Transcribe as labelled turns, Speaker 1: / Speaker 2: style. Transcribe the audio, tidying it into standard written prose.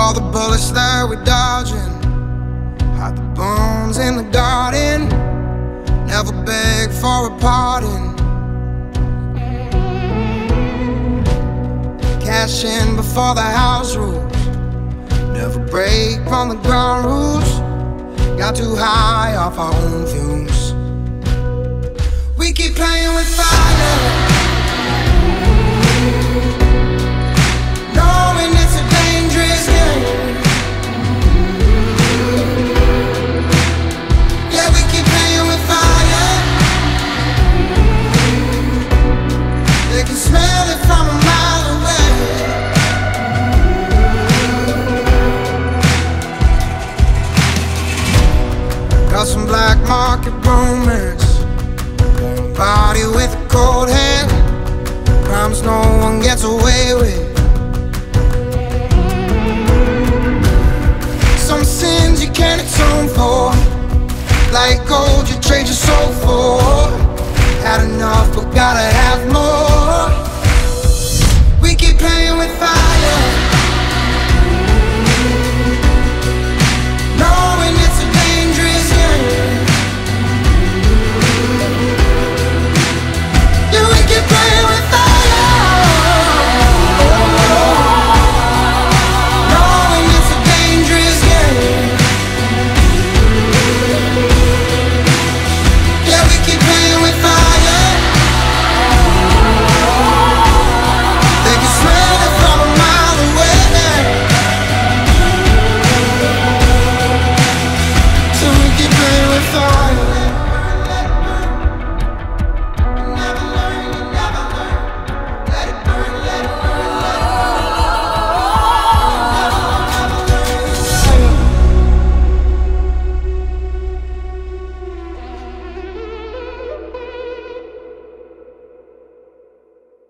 Speaker 1: all the bullets that we're dodging, hide the bones in the garden, never beg for a pardon. Cash in before the house rules, never break from the ground rules. Got too high off our own fumes. We keep playing with fire, knowing it's a dangerous game. Yeah, we keep playing with fire. They can smell it from a mile away. Got some black market romance, body with a cold hand, crimes no one gets away with. Some sins you can't atone for, like gold you trade your soul for. Had enough but gotta have more. We keep playing with fire,